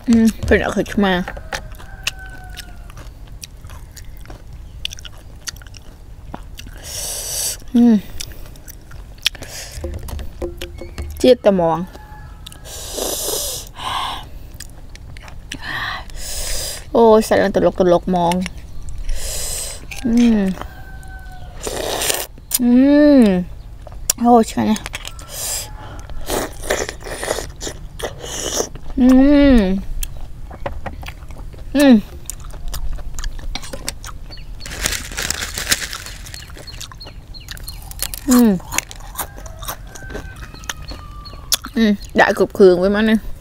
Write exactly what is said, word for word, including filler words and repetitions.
อืมเป็นอะไรขึ้นมาอืมเจี๊ยดตะมองโอ้ใส่แล้วตลกตลกมองอืมอืมโอ้ใช่เนี่ยอืมอืมอืมอืมได้กรุบคืนไว้มั้งเนี่ย